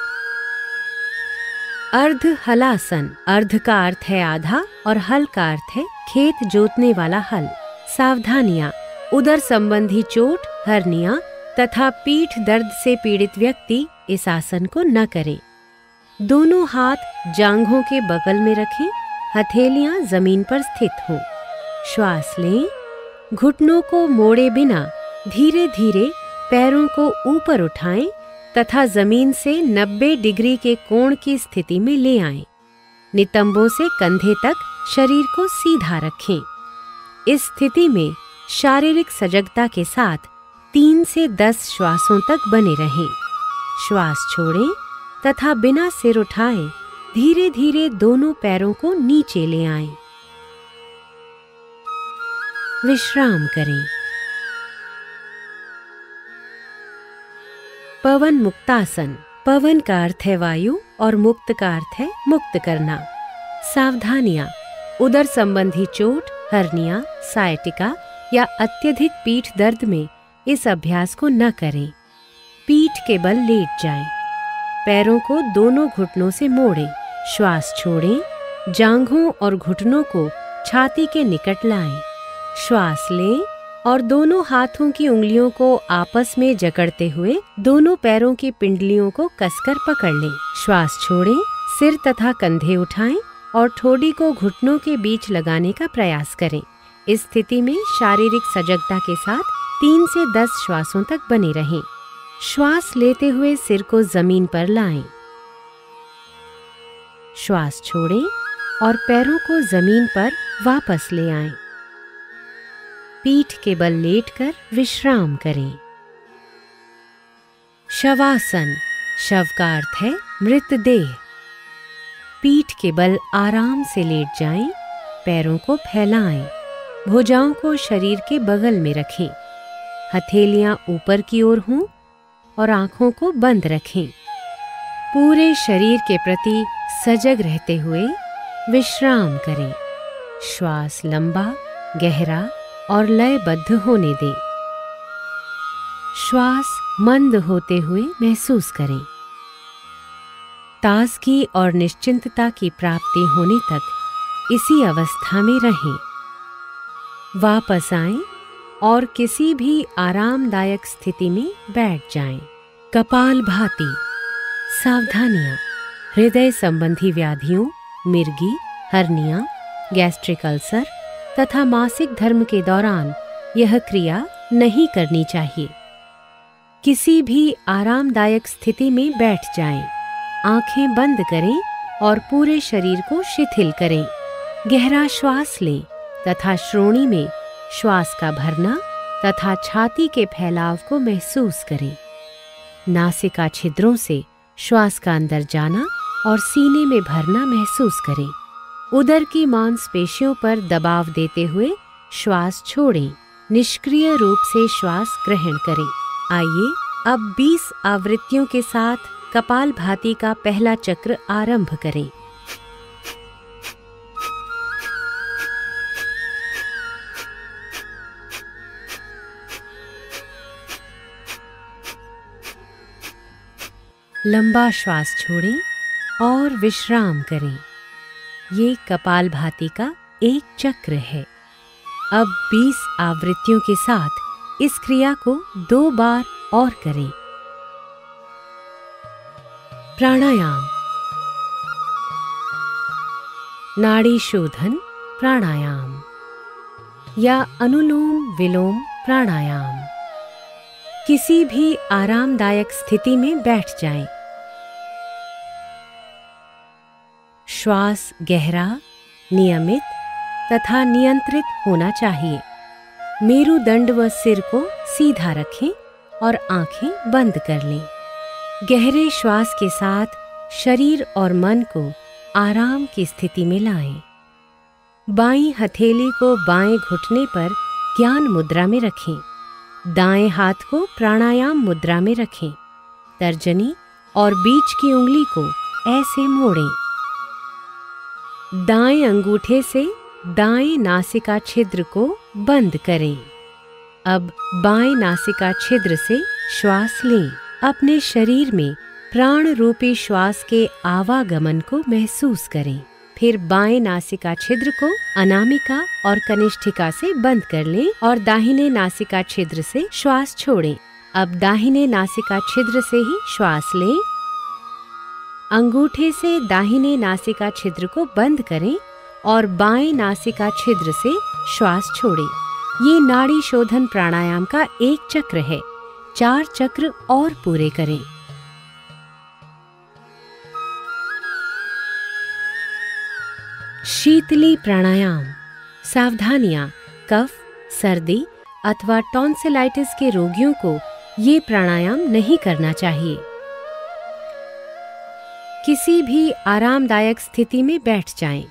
अर्ध हलासन। अर्ध का अर्थ है आधा और हल का अर्थ है खेत जोतने वाला हल। सावधानियां। उदर संबंधी चोट, हर्निया तथा पीठ दर्द से पीड़ित व्यक्ति इस आसन को न करें। दोनों हाथ जांघों के बगल में रखें। हथेलियां जमीन पर स्थित हों। श्वास लें। घुटनों को मोड़े बिना धीरे धीरे पैरों को ऊपर उठाएं तथा जमीन से 90 डिग्री के कोण की स्थिति में ले आएं। नितंबों से कंधे तक शरीर को सीधा रखें। इस स्थिति में शारीरिक सजगता के साथ 3 से 10 श्वासों तक बने रहें। श्वास छोड़ें तथा बिना सिर उठाए धीरे धीरे दोनों पैरों को नीचे ले आएं। विश्राम करें। पवन मुक्तासन। पवन का अर्थ है वायु और मुक्त का अर्थ है मुक्त करना। सावधानियां। उदर संबंधी चोट, हर्निया, सायटिका या अत्यधिक पीठ दर्द में इस अभ्यास को न करें। पीठ के बल लेट जाएं। पैरों को दोनों घुटनों से मोड़ें। श्वास छोड़ें। जांघों और घुटनों को छाती के निकट लाएं। श्वास लें और दोनों हाथों की उंगलियों को आपस में जकड़ते हुए दोनों पैरों की पिंडलियों को कसकर पकड़ लें। श्वास छोड़ें। सिर तथा कंधे उठाएं और ठोड़ी को घुटनों के बीच लगाने का प्रयास करें। इस स्थिति में शारीरिक सजगता के साथ 3 से 10 श्वासों तक बने रहें। श्वास लेते हुए सिर को जमीन पर लाएं। श्वास छोड़ें और पैरों को जमीन पर वापस ले आएं। पीठ के बल लेटकर विश्राम करें। शवासन। शव का अर्थ है मृतदेह। पीठ के बल आराम से लेट जाएं। पैरों को फैलाएं। भुजाओं को शरीर के बगल में रखें। हथेलियां ऊपर की ओर हों और आंखों को बंद रखें। पूरे शरीर के प्रति सजग रहते हुए विश्राम करें। श्वास लंबा, गहरा और लयबद्ध होने दें। श्वास मंद होते हुए महसूस करें। ताजगी और निश्चिंतता की प्राप्ति होने तक इसी अवस्था में रहें। वापस आएं और किसी भी आरामदायक स्थिति में बैठ जाएं। कपालभाति। सावधानियां। हृदय संबंधी व्याधियों, मिर्गी, हर्निया, गैस्ट्रिक अल्सर तथा मासिक धर्म के दौरान यह क्रिया नहीं करनी चाहिए। किसी भी आरामदायक स्थिति में बैठ जाएं। आंखें बंद करें और पूरे शरीर को शिथिल करें। गहरा श्वास लें तथा श्रोणी में श्वास का भरना तथा छाती के फैलाव को महसूस करें। नासिका छिद्रों से श्वास का अंदर जाना और सीने में भरना महसूस करें। उदर की मांसपेशियों पर दबाव देते हुए श्वास छोड़ें। निष्क्रिय रूप से श्वास ग्रहण करें। आइए अब 20 आवृत्तियों के साथ कपालभाति का पहला चक्र आरंभ करें। लंबा श्वास छोड़ें और विश्राम करें। ये कपालभाति का एक चक्र है। अब 20 आवृत्तियों के साथ इस क्रिया को 2 बार और करें। प्राणायाम। नाड़ी शोधन प्राणायाम या अनुलोम विलोम प्राणायाम। किसी भी आरामदायक स्थिति में बैठ जाएं। श्वास गहरा, नियमित तथा नियंत्रित होना चाहिए। मेरुदंड व सिर को सीधा रखें और आंखें बंद कर लें। गहरे श्वास के साथ शरीर और मन को आराम की स्थिति में लाएं। बाईं हथेली को बाएं घुटने पर ज्ञान मुद्रा में रखें। दाएं हाथ को प्राणायाम मुद्रा में रखें। तर्जनी और बीच की उंगली को ऐसे मोड़ें। दाएं अंगूठे से दाएं नासिका छिद्र को बंद करें। अब बाएं नासिका छिद्र से श्वास लें। अपने शरीर में प्राण रूपी श्वास के आवागमन को महसूस करें। फिर बाएं नासिका छिद्र को अनामिका और कनिष्ठिका से बंद कर लें और दाहिने नासिका छिद्र से श्वास छोड़ें। अब दाहिने नासिका छिद्र से ही श्वास लें। अंगूठे से दाहिने नासिका छिद्र को बंद करें और बाएं नासिका छिद्र से श्वास छोड़ें। ये नाड़ी शोधन प्राणायाम का एक चक्र है। 4 चक्र और पूरे करें। शीतली प्राणायाम। सावधानियां। कफ, सर्दी अथवा टॉन्सिलाइटिस के रोगियों को ये प्राणायाम नहीं करना चाहिए। किसी भी आरामदायक स्थिति में बैठ जाएं।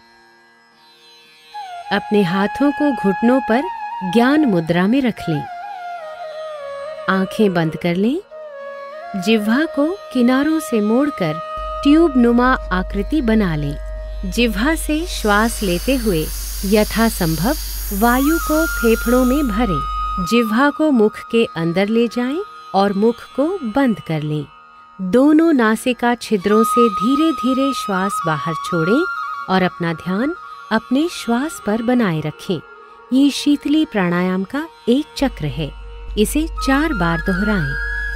अपने हाथों को घुटनों पर ज्ञान मुद्रा में रख लें। आंखें बंद कर लें। जिह्वा को किनारों से मोड़कर ट्यूब नुमा आकृति बना लें। जिह्वा से श्वास लेते हुए यथासंभव वायु को फेफड़ों में भरें। जिह्वा को मुख के अंदर ले जाएं और मुख को बंद कर लें। दोनों नासिका छिद्रों से धीरे धीरे श्वास बाहर छोड़ें और अपना ध्यान अपने श्वास पर बनाए रखें। ये शीतली प्राणायाम का एक चक्र है। इसे 4 बार दोहराएं।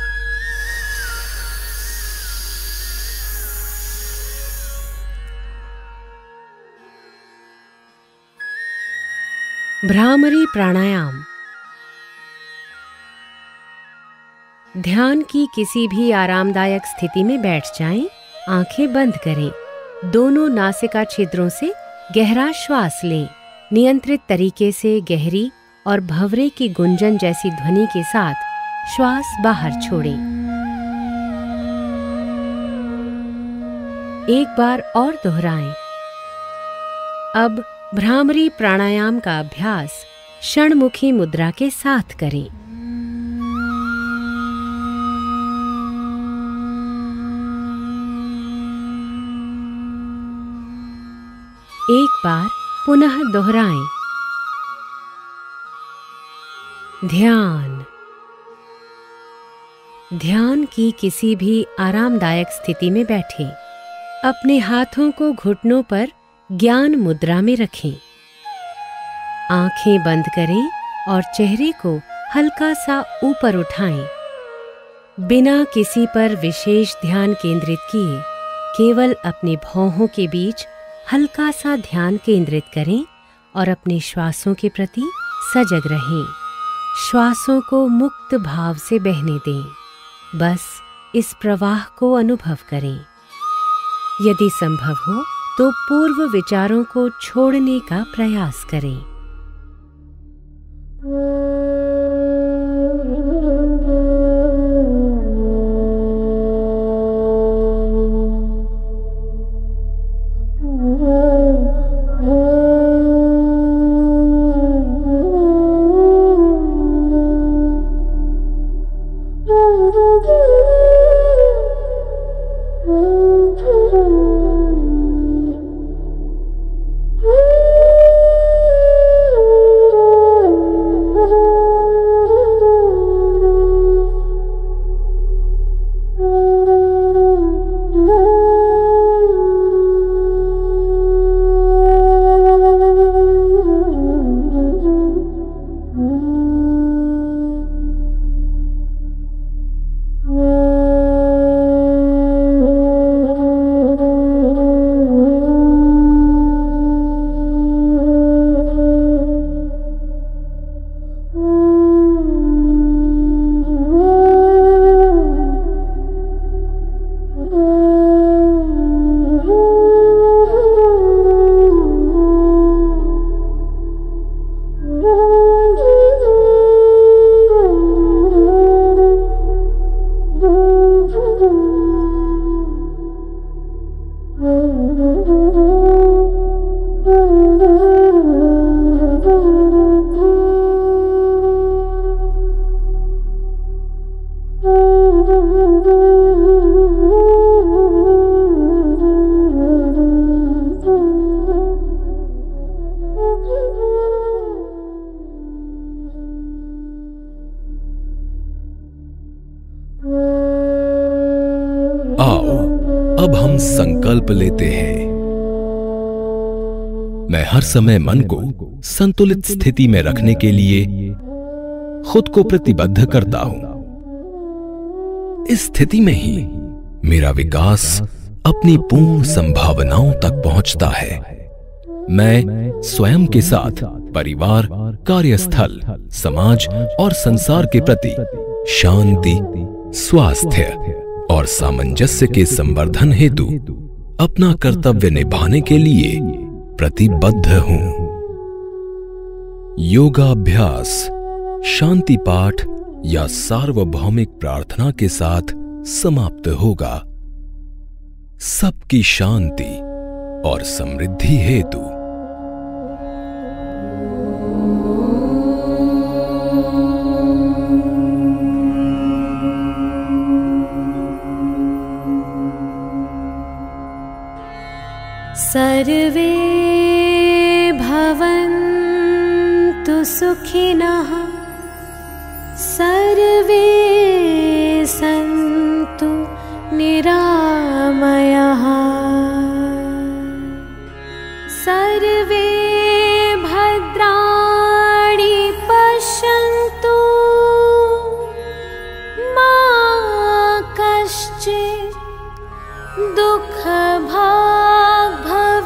भ्रामरी प्राणायाम। ध्यान की किसी भी आरामदायक स्थिति में बैठ जाएं। आंखें बंद करें। दोनों नासिका छिद्रों से गहरा श्वास लें। नियंत्रित तरीके से गहरी और भंवरे की गुंजन जैसी ध्वनि के साथ श्वास बाहर छोड़ें। एक बार और दोहराएं। अब भ्रामरी प्राणायाम का अभ्यास षणमुखी मुद्रा के साथ करें। एक बार पुनः दोहराएं। ध्यान। ध्यान की किसी भी आरामदायक स्थिति में बैठें। अपने हाथों को घुटनों पर ज्ञान मुद्रा में रखें। आंखें बंद करें और चेहरे को हल्का सा ऊपर उठाएं। बिना किसी पर विशेष ध्यान केंद्रित किए केवल अपने भौहों के बीच हल्का सा ध्यान केंद्रित करें और अपने श्वासों के प्रति सजग रहें। श्वासों को मुक्त भाव से बहने दें। बस इस प्रवाह को अनुभव करें। यदि संभव हो तो पूर्व विचारों को छोड़ने का प्रयास करें। संकल्प लेते हैं। मैं हर समय मन को संतुलित स्थिति में रखने के लिए खुद को प्रतिबद्ध करता हूं। इस स्थिति में ही मेरा विकास अपनी पूर्ण संभावनाओं तक पहुंचता है। मैं स्वयं के साथ परिवार, कार्यस्थल, समाज और संसार के प्रति शांति, स्वास्थ्य और सामंजस्य के संवर्धन हेतु अपना कर्तव्य निभाने के लिए प्रतिबद्ध हूं। योगाभ्यास शांति पाठ या सार्वभौमिक प्रार्थना के साथ समाप्त होगा। सबकी शांति और समृद्धि हेतु। सर्वे भवन्तु सुखिनः, सर्वे सन्तु निरामयाः, सर्वे भद्राणि पश्यन्तु, मा कश्चित् दुःखभाग्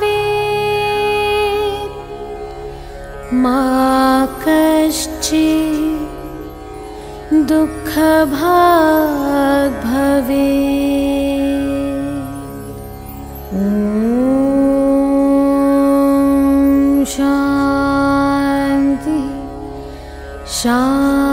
भवेत्, मा कश्चित् दुःखभाग् भवेत्। ॐ शान्ति शान्ति।